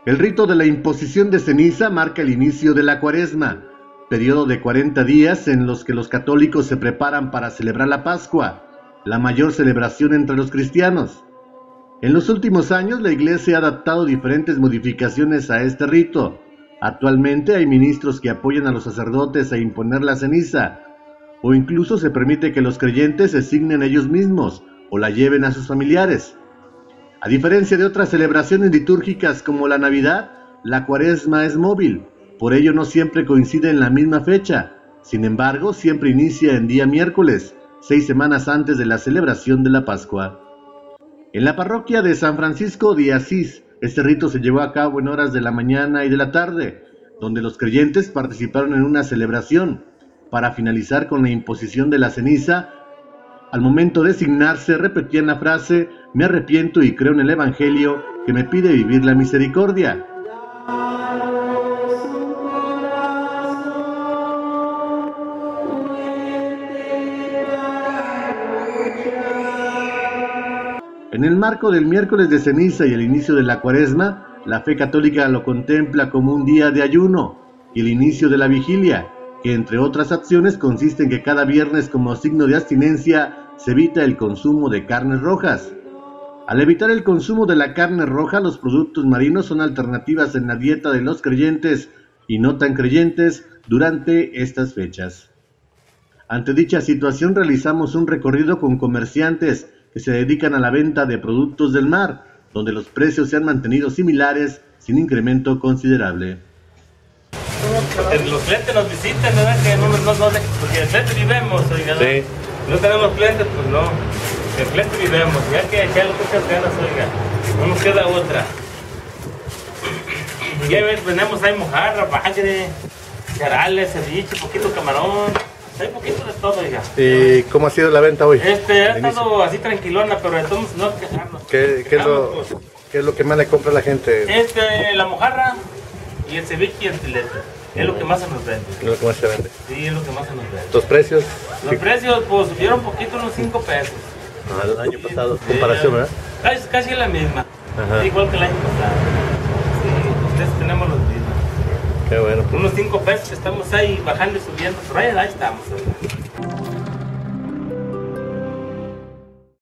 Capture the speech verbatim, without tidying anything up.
El rito de la imposición de ceniza marca el inicio de la Cuaresma, periodo de cuarenta días en los que los católicos se preparan para celebrar la Pascua, la mayor celebración entre los cristianos. En los últimos años, la Iglesia ha adaptado diferentes modificaciones a este rito. Actualmente hay ministros que apoyan a los sacerdotes a imponer la ceniza, o incluso se permite que los creyentes se signen ellos mismos o la lleven a sus familiares. A diferencia de otras celebraciones litúrgicas como la Navidad, la Cuaresma es móvil, por ello no siempre coincide en la misma fecha. Sin embargo, siempre inicia en día miércoles, seis semanas antes de la celebración de la Pascua. En la parroquia de San Francisco de Asís, este rito se llevó a cabo en horas de la mañana y de la tarde, donde los creyentes participaron en una celebración, para finalizar con la imposición de la ceniza. Al momento de signarse, repetían la frase: me arrepiento y creo en el Evangelio que me pide vivir la misericordia. En el marco del miércoles de ceniza y el inicio de la Cuaresma, la fe católica lo contempla como un día de ayuno y el inicio de la vigilia, que entre otras acciones consiste en que cada viernes, como signo de abstinencia, se evita el consumo de carnes rojas. Al evitar el consumo de la carne roja, los productos marinos son alternativas en la dieta de los creyentes y no tan creyentes durante estas fechas. Ante dicha situación, realizamos un recorrido con comerciantes que se dedican a la venta de productos del mar, donde los precios se han mantenido similares sin incremento considerable. Porque los clientes nos visitan, ¿verdad? Que no, no, no, porque el cliente vivemos, oiga, ¿no? Sí. No tenemos clientes, pues no. El cliente vivemos, ya que echarle muchas ganas, oiga, no nos queda otra. Ya ves, tenemos ahí mojarra, bagre, charales, ceviche, poquito camarón, hay poquito de todo, oiga. ¿Y cómo ha sido la venta hoy? Este, ha estado así tranquilona, pero entonces no quejarnos. ¿Qué, qué, es lo, pues, ¿Qué es lo que más le compra a la gente? Este, la mojarra y el ceviche y el filete. Es lo que más se nos vende. Es lo que más se vende. Sí, es lo que más se nos vende. ¿Los precios? Los sí. precios, pues subieron un poquito, unos cinco pesos. Ah, el año pasado, sí, comparación, ¿verdad? Casi, casi la misma. Sí, igual que el año pasado. Sí, ustedes tenemos los mismos. Qué bueno. Unos cinco pesos, estamos ahí bajando y subiendo, pero ahí, ahí estamos. ¿Verdad?